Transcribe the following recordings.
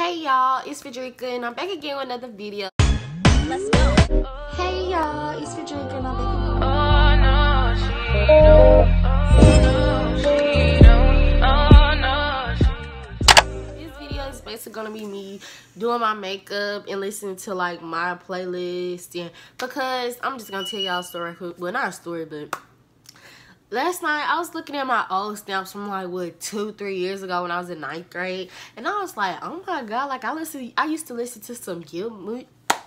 Hey y'all, it's Frederica and I'm back again with another video. Let's go. Hey y'all, it's Frederica and I'm back again. Oh no, she don't. Oh no, she don't. Oh no, she don't. This video is basically gonna be me doing my makeup and listening to like my playlist, and because I'm just gonna tell y'all a story. Well, not a story, but last night I was looking at my old stamps from like what 2-3 years ago when I was in 9th grade, and I was like, oh my god, like I used to listen to some good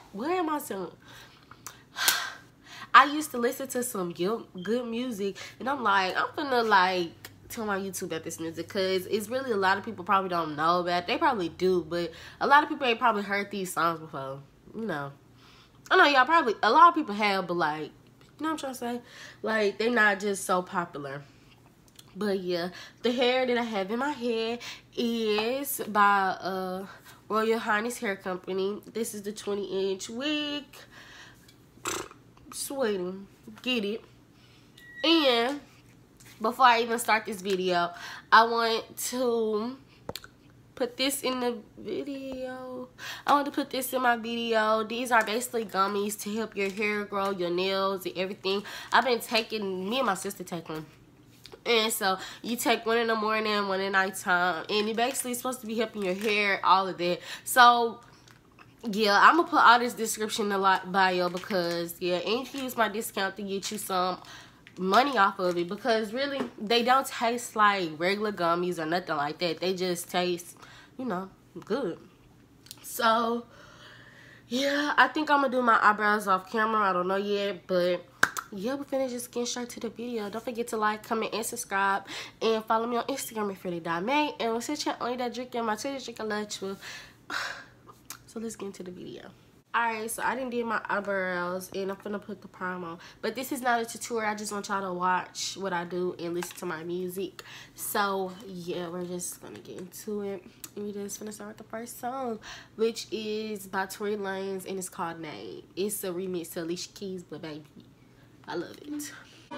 I used to listen to some good music, and I'm like, I'm gonna like tell my YouTube about this music, because it's really a lot of people probably don't know about it. They probably do, but a lot of people ain't probably heard these songs before. You know, I know y'all probably, a lot of people have, but like, you know what I'm trying to say? Like, they're not just so popular. But yeah, the hair that I have in my head is by Royal Highness Hair Company. This is the 20-inch wig. Sweetie, get it. And before I even start this video, I want to put this in the video. I want to put this in my video. These are basically gummies to help your hair grow, your nails, and everything. I've been taking, me and my sister take them. And so you take one in the morning, one at nighttime, and it basically is supposed to be helping your hair, all of that. So yeah, I'm gonna put all this description in the bio, because yeah, and you can use my discount to get you some money off of it, because really they don't taste like regular gummies or nothing like that. They just taste, you know, good. So yeah, I think I'm gonna do my eyebrows off camera. I don't know yet, but yeah, we're finna just get straight to the video. Don't forget to like, comment, and subscribe, and follow me on Instagram at Freddie.May, and we'll sit here only that drink in my Twitter drink a lunch with. So let's get into the video. Alright, so I didn't do my eyebrows, and I'm finna put the primer on. But this is not a tutorial. I just want y'all to watch what I do and listen to my music. So yeah, we're just gonna get into it. And we're just finna start with the first song, which is by Tory Lanez, and it's called Name. It's a remix to Alicia Keys, but baby, I love it.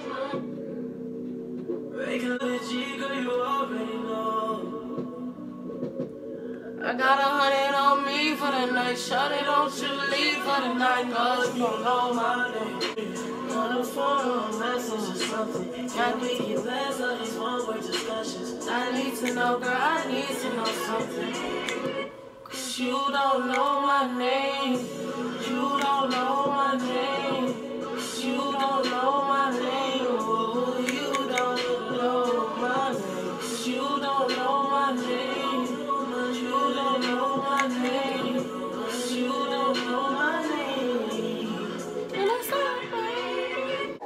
I got 100 on me for the night. Shawty, don't you leave for the night, cause you don't know my name. On the phone, message or something. Got me get less of these one-word discussions. I need to know, girl, I need to know something. Cause you don't know my name. You don't know my name. You don't know my name. Oh, you don't know my name. You don't know my name. You don't know my name. You don't know my name. And I start baby.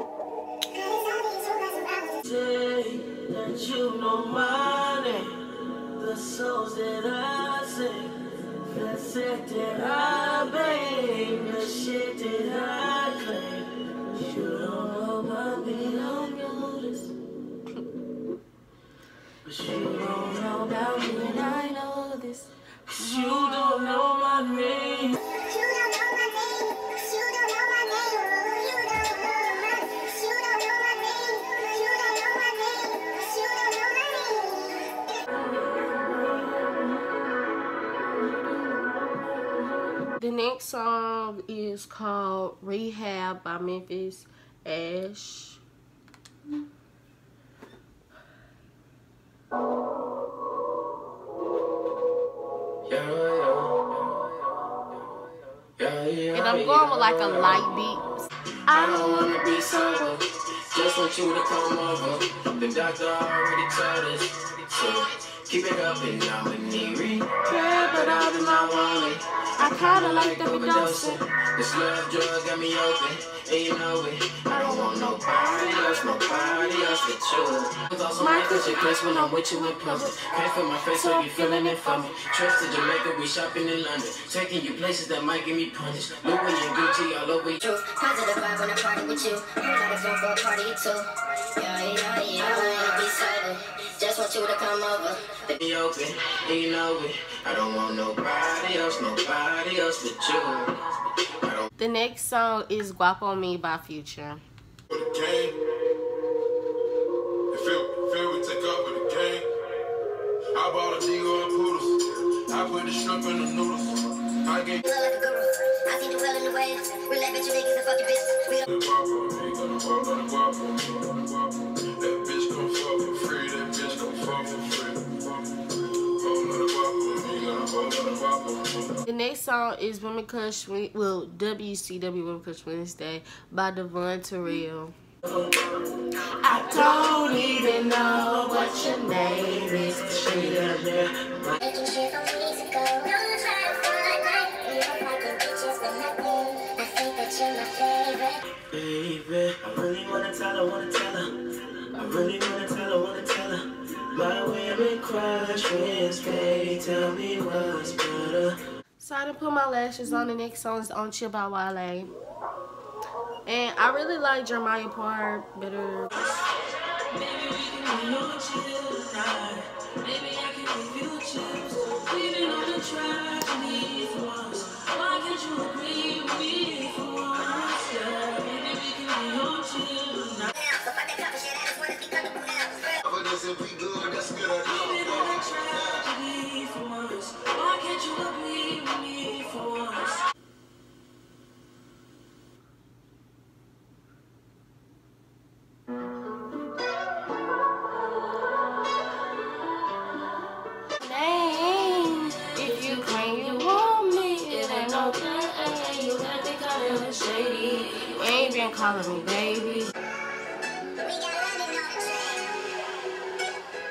Say that you know my name. The songs that I sing, the set that I bang, the shit that I claim. You don't know about me, don't know this. But you don't know about me, and I know this. You don't know my name. You don't know my name. You don't know my name. You don't know my name. You don't know my name. You don't know my name. You don't know my name. The next song is called Rehab by Memphis Ash. And I'm going with like a light beat. I don't wanna be sober, just want you to come over. The doctor already told us, so keep it up and I'm in need repair, but I do not want it. I kinda like the overdosing. This love drug got me open, and you know it. I don't want nobody else but you. It's also my cushion place when I'm with you in public. Can't feel my face, so you feeling it for me. Trips to Jamaica, we shopping in London. Taking you places that might get me punished. Louis and Gucci all over you. Positive vibe when I party with you. Heard that it's one for a party too. Yeah. I don't wanna be sober, just want you to come over. Be open, and you know it. I don't want nobody else but you. The next song is Guapo Me by Future. For the game, feel we take up with the game. I bought a Dior and Poodles. I put the shrimp and the noodles. I get You look like a guru. I see the well in the waves. We let bitch niggas and fucking bitches. We don't the guapo, he gonna hold on the guapo. That bitch gon' fuck for free, that bitch gon' fuck for free. Hold on the guapo, he gonna hold on the guapo. The next song is Women Crush, well, WCW Women Crush Wednesday by Devon Terrell. I don't even know what your name is. making shit from weeks ago. Don't try to find life. We don't fucking bitches for nothing. I think that you're my favorite. Baby, I really wanna tell her, wanna tell her. I really wanna tell her, wanna tell her. My women crush Wednesday, tell me what's better. So I didn't put my lashes on. The next song is On Chill by Wale. And I really like Jeremiah part better. Baby, we can be on chill tonight. Baby, I can give you chills. We've been on the tragedy for once. Why can't you agree with me for once? Yeah, baby, we can be on chill tonight. So fuck that couple shit. I just wanna be comfortable now. But this if we good, that's a good idea. We've been on the tragedy for once. Why can't you agree with me for once? Name, if you claim you want me, it ain't no thing. You got to call it shady. You ain't been calling me baby. We got London on the train.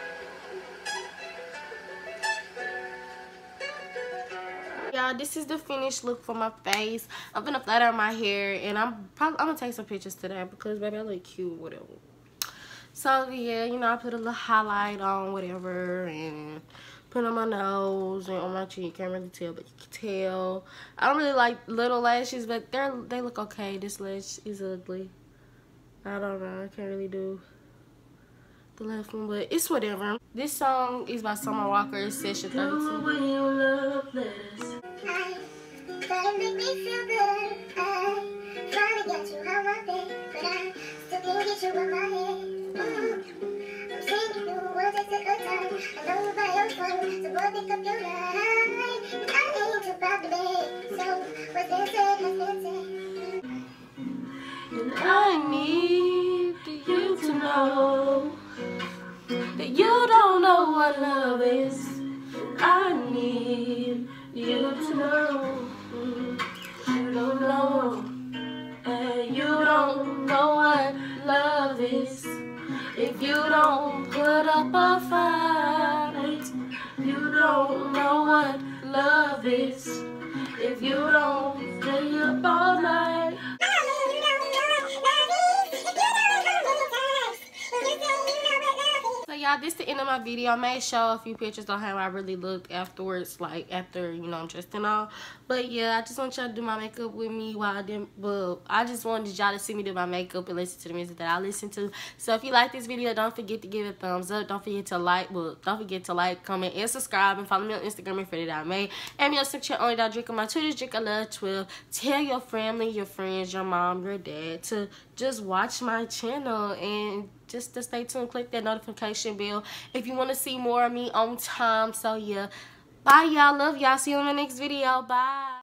Y'all, this is the finished look for my face. I'm gonna flat iron my hair, and I'm gonna take some pictures today because baby I look cute, whatever. So yeah, you know, I put a little highlight on whatever and put on my nose and on my cheek. You can't really tell, but you can tell. I don't really like little lashes, but they look okay. This lash is ugly. I don't know. I can't really do the left one, but it's whatever. This song is by Summer Walker, Session 32. Try to make me feel good. I try to get you out my bed, but I still can't get you out my head. I'm saying you do what takes a good time. I know by your phone, so boy pick up your line. I ain't too proud to beg, so what's been said has been said. And I need you to know that you don't know what love is. I need you to know. You don't know. And you don't know what love is. If you don't put up a fight, you don't know what love is. If you don't stay up all night. So y'all, this is the end of my video. I may show a few pictures on how I really looked afterwards, like after, you know, I'm dressed and all. But yeah, I just want y'all to do my makeup with me while I didn't, well, I just wanted y'all to see me do my makeup and listen to the music that I listen to. So if you like this video, don't forget to give it a thumbs up. Don't forget to like, comment, and subscribe, and follow me on Instagram and Freddie.May. And me on Snapchat, only.drink, on my Twitter, drink, I love 12. Tell your family, your friends, your mom, your dad to just watch my channel and just to stay tuned. Click that notification bell if you want to see more of me on time. So yeah, bye y'all, love y'all, see you in my next video, bye.